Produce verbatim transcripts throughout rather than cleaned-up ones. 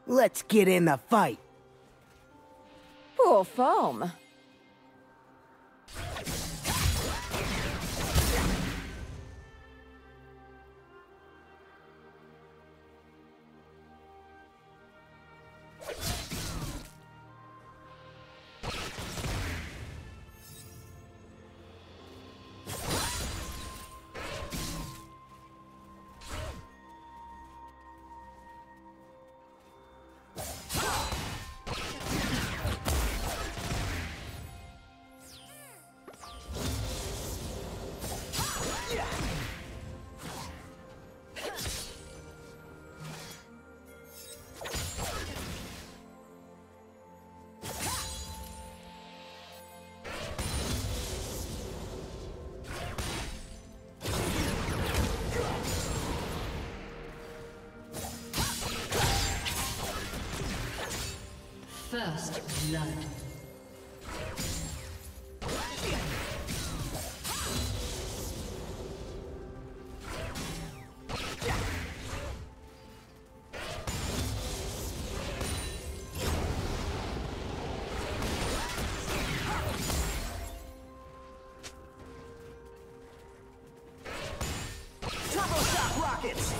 Let's get in the fight. Poor foam. First blood. Turbo shock rockets!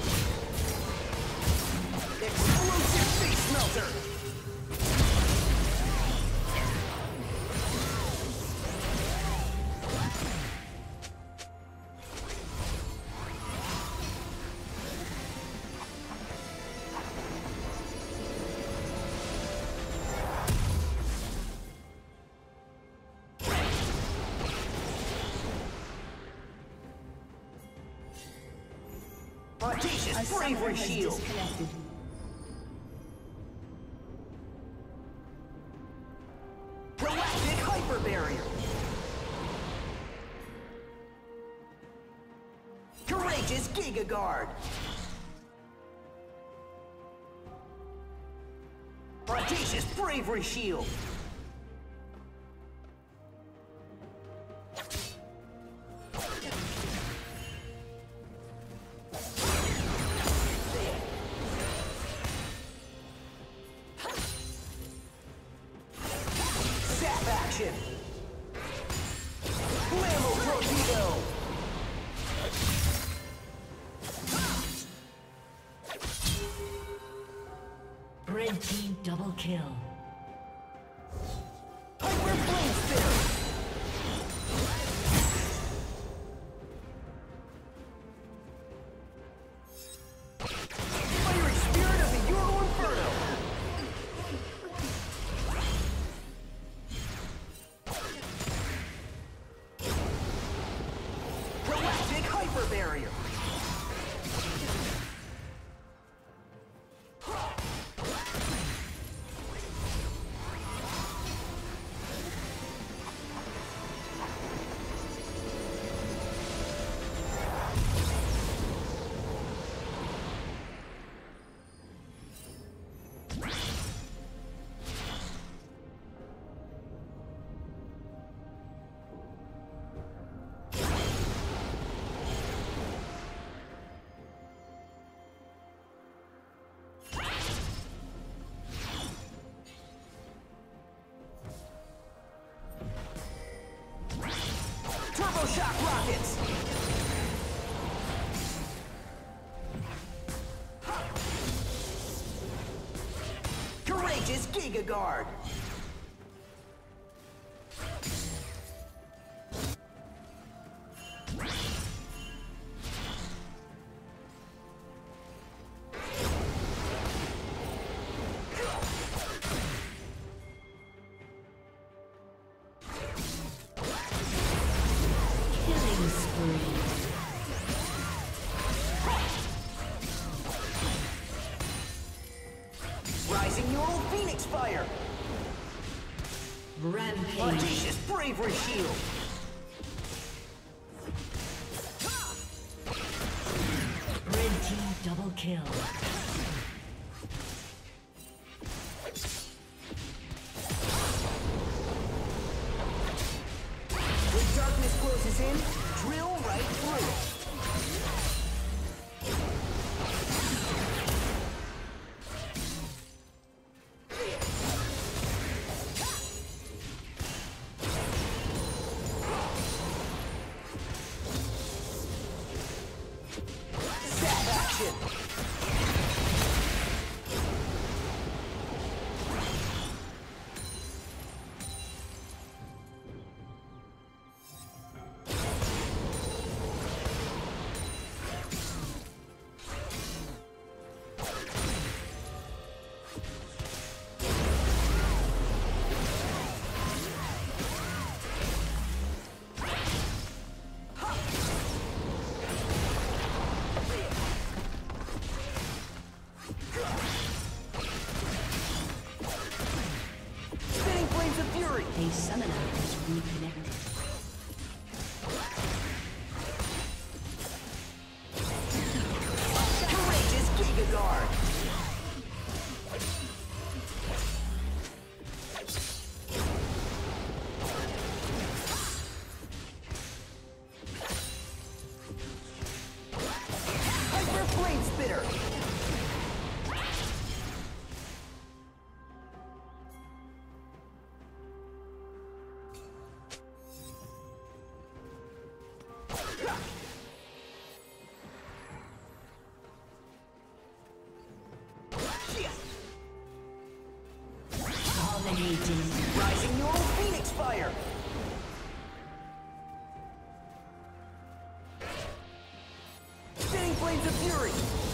Explosive face melter! Audacious bravery shield! Galactic hyper barrier! Courageous Giga Guard! Audacious bravery shield! Action! Blammo torpedo! Red team double kill. Hyper flame spirit! Fiery spirit of the Euro Inferno! Hyper barrier. Turbo shock rockets! Courageous Giga Guard! Rising neural phoenix fire! Rampage. Audacious bravery shield! Red team double kill. When darkness closes in, drill right through it. A summoner has reconnected. Courageous Giga Guard. Hyper Flame Spitter. Rising Neural Phoenix Fire! Spinning Flames of Fury!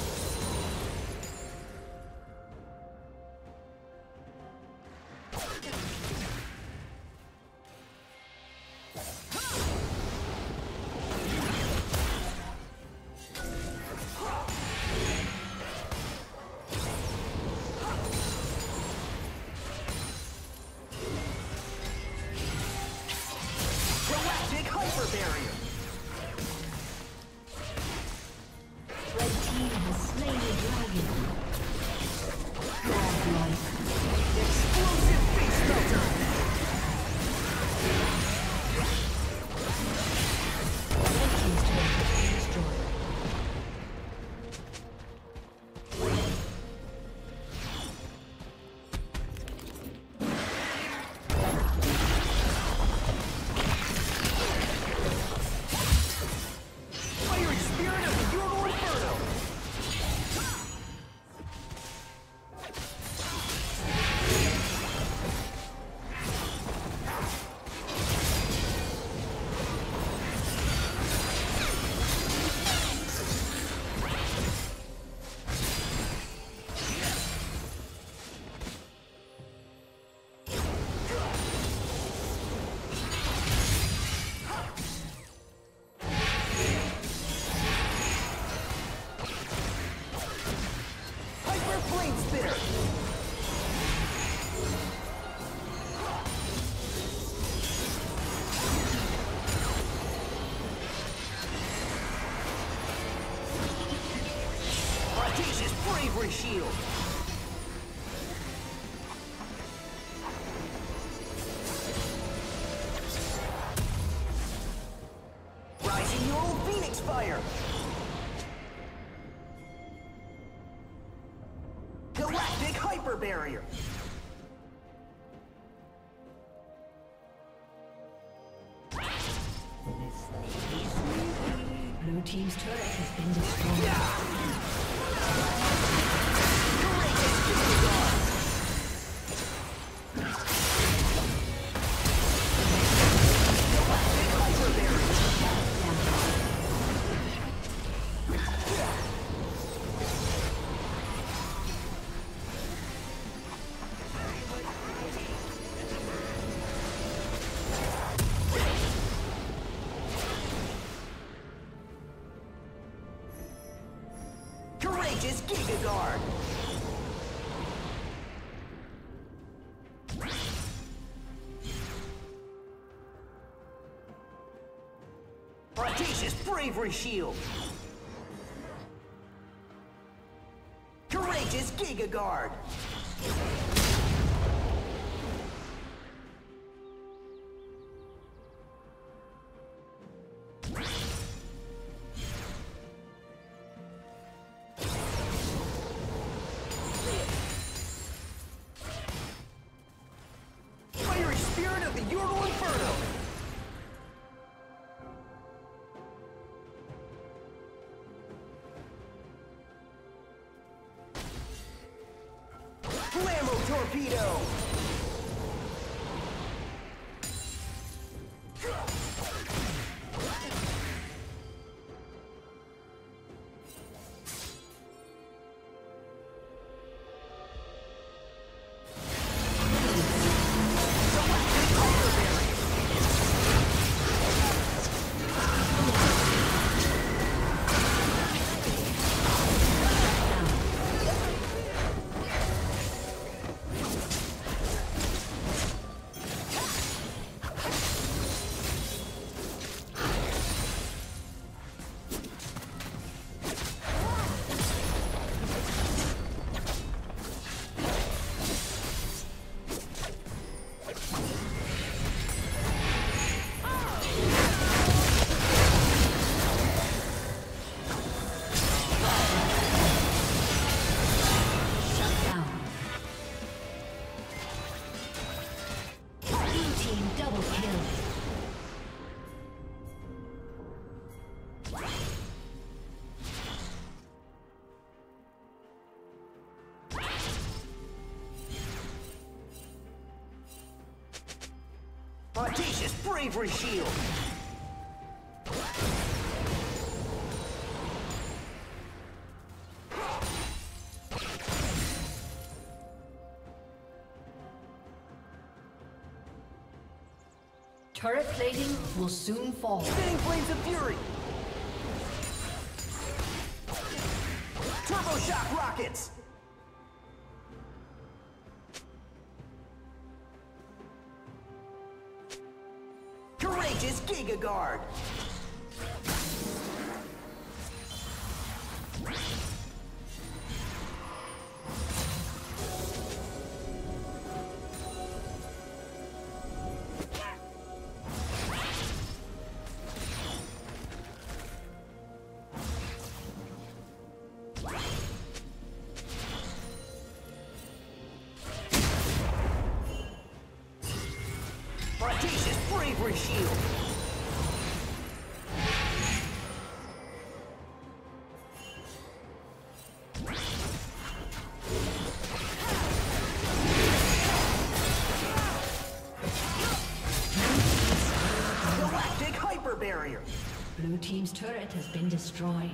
Hyper Barrier! Red team has slain the dragon. Godlike. Explosive Face Melter! Red team's turret has been destroyed. Bravery Shield! Rising Neural Phoenix Fire! Galactic Hyper Barrier! Blue team's turret has been destroyed. Yeah. Courageous Giga Guard! Audacious Bravery Shield! Courageous Giga Guard! Torpedo! Audacious bravery shield! Turret plating will soon fall. Spinning flames of fury! Turbo shock rockets! Courageous Giga Guard! Audacious bravery shield! Galactic hyper barrier! Blue team's turret has been destroyed.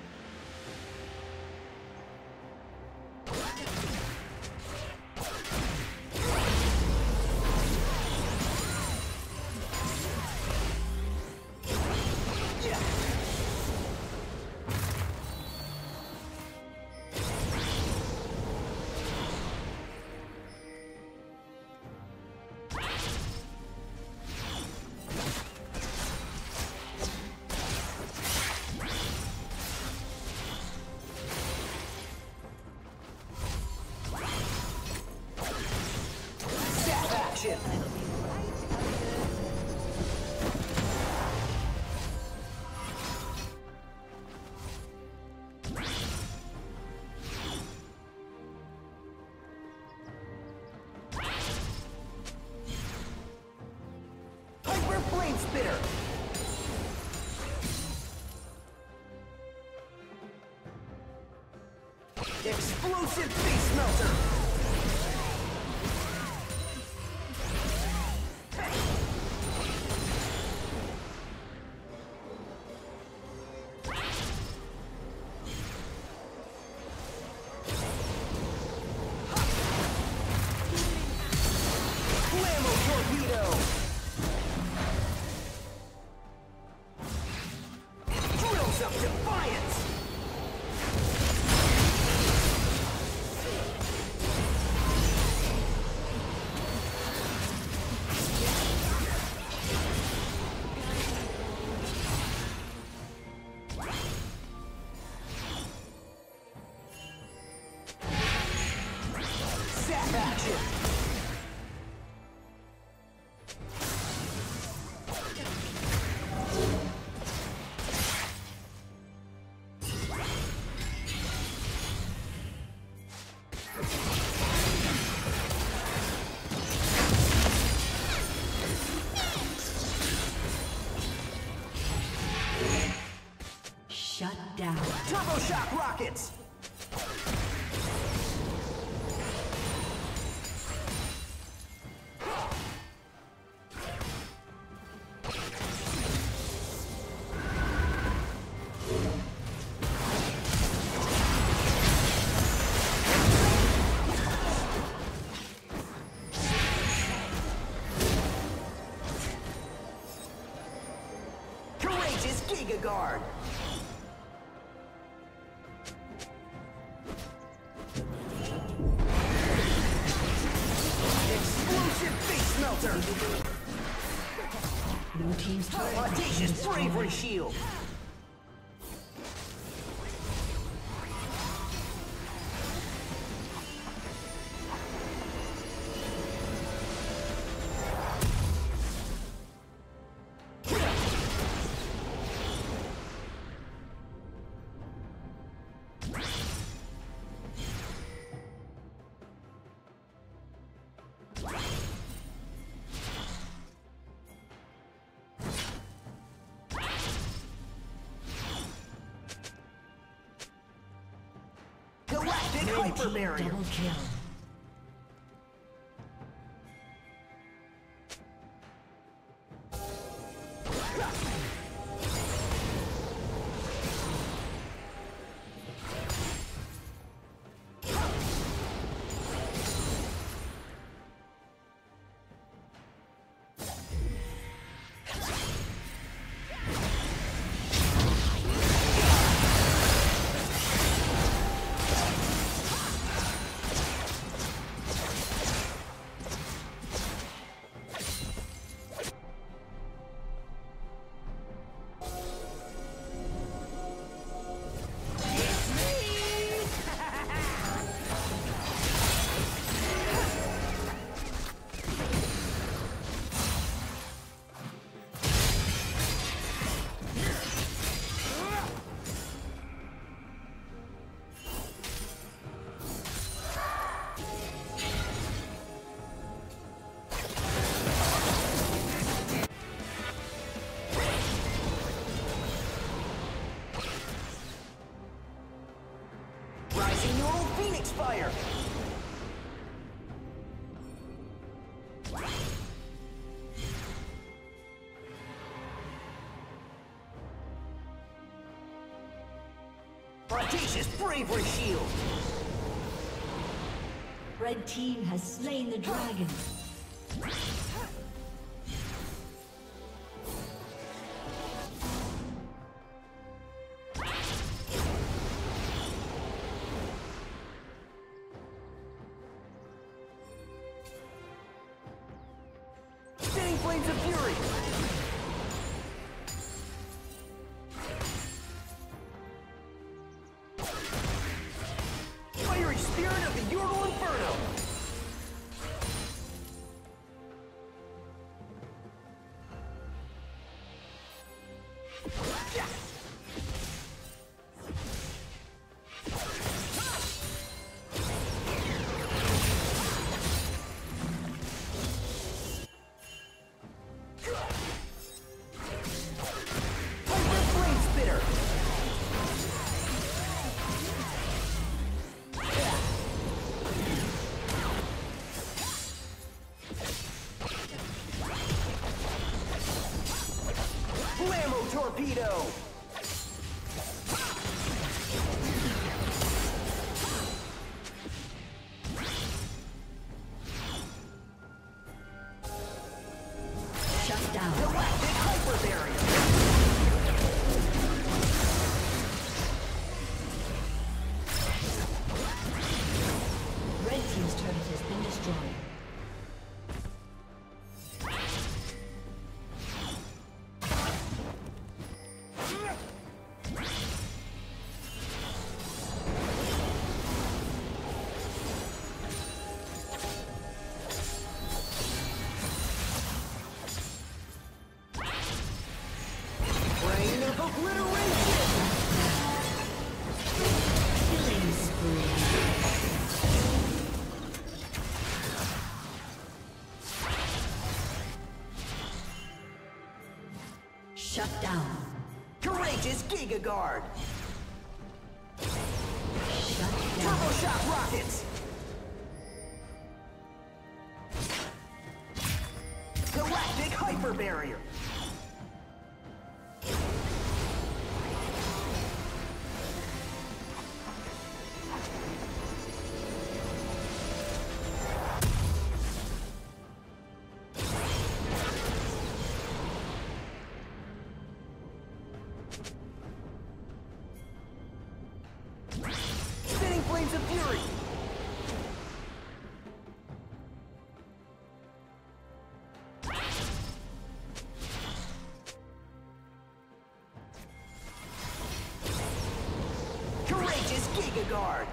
Flame spitter! Explosive face melter! Flammo torpedo! Of defiance! Zap action! Shut down. Turbo shock rockets! Courageous Giga Guard! Explosive face melter! Blue team's turret. Audacious bravery shield! Galactic hyper barrier! Double kill. Audacious bravery shield! Red team has slain the dragon. Spinning flames of fury! Fiery spirit of the Yordle Inferno! Torpedo! Shut down. Galactic hyper barrier! Red team's turret has been destroyed. Shut down. Courageous Giga Guard! Shut down. Turbo Shock Rockets! Galactic Hyper Barrier! Flames of Fury! Courageous Giga Guard!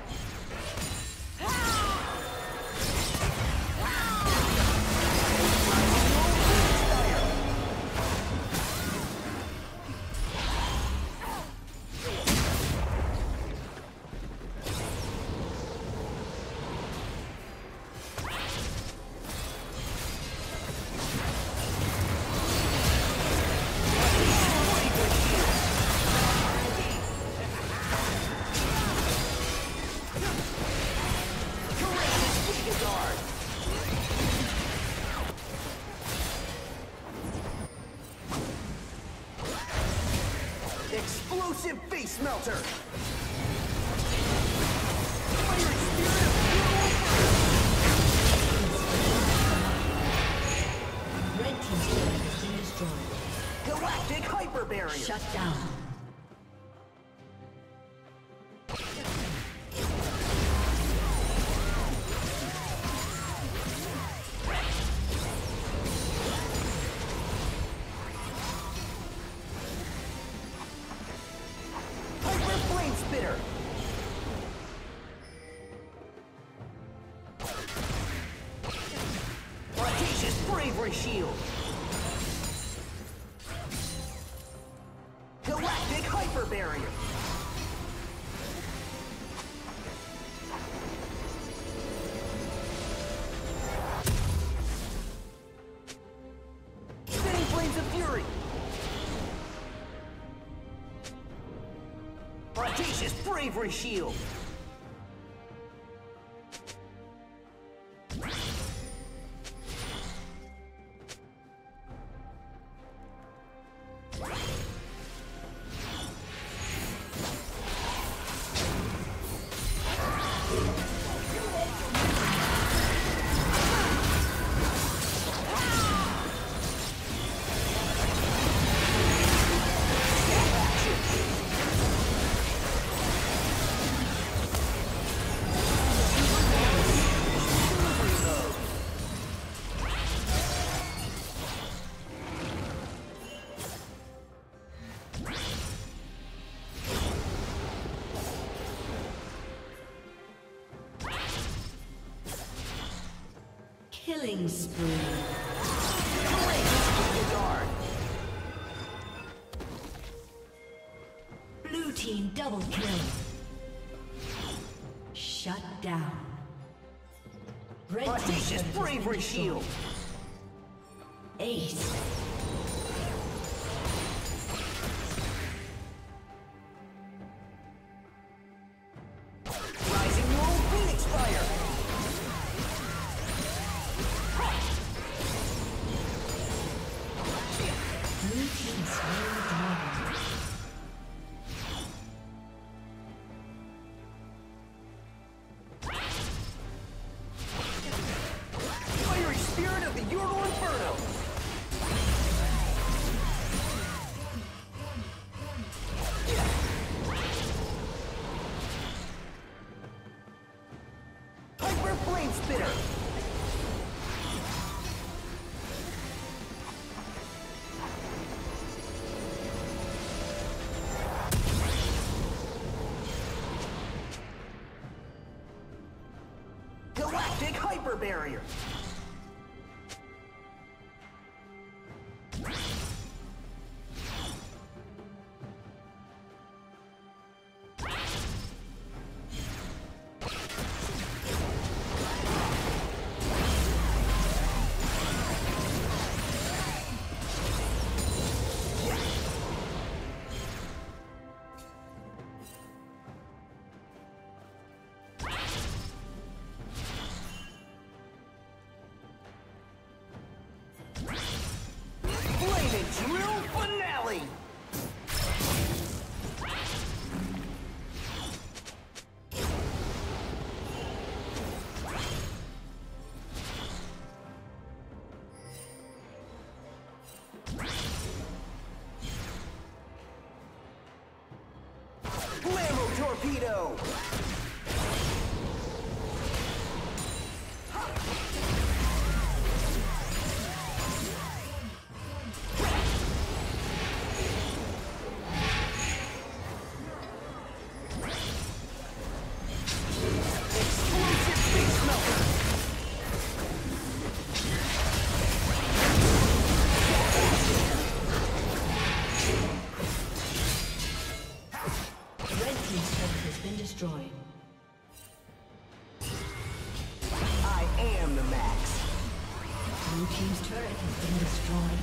Explosive face melter! Fiery spirit of Red team's turret has been destroyed. Galactic Hyper Barrier! Shut down. Spitter! Audacious bravery shield! Galactic hyper barrier! Spinning flames of fury! Audacious bravery shield! Killing spree. Blue team double kill. Shut down. Red Audacious bravery shield. Ace. Rising roll Phoenix Fire. Blue team slain the dragon. Fiery spirit of the Euro Inferno. Hyper Flame Spitter. Galactic Hyper Barrier. Drill finale! Blammo Torpedo! Destroyed. I am the max. Blue team's turret has been destroyed.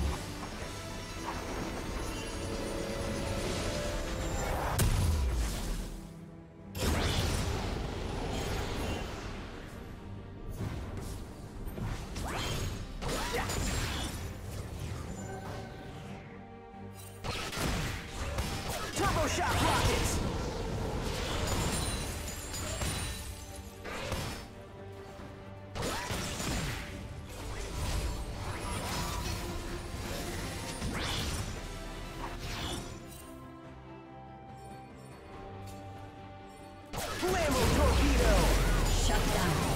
Turbo shock rockets! Blammo Torpedo! Shut down.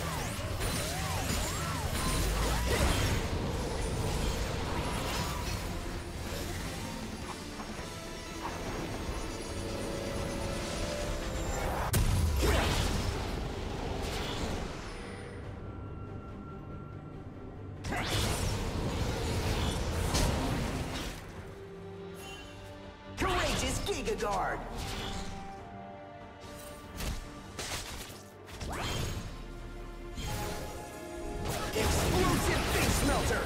Courageous Giga Guard! Explosive Face Melter!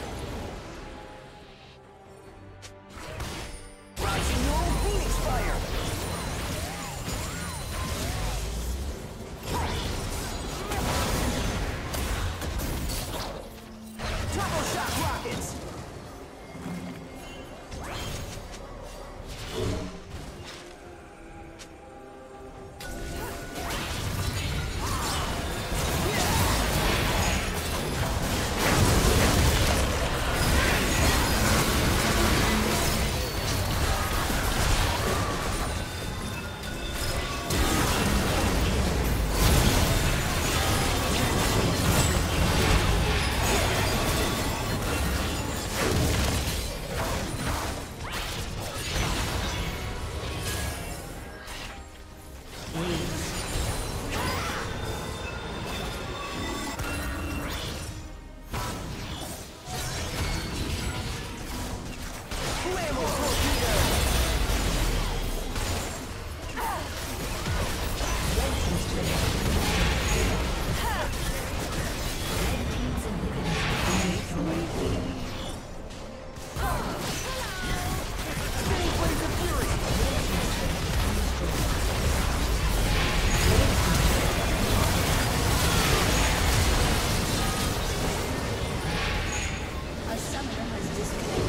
Rising Roll Phoenix Fire! Turbo Shock Rockets! summoner has disconnected.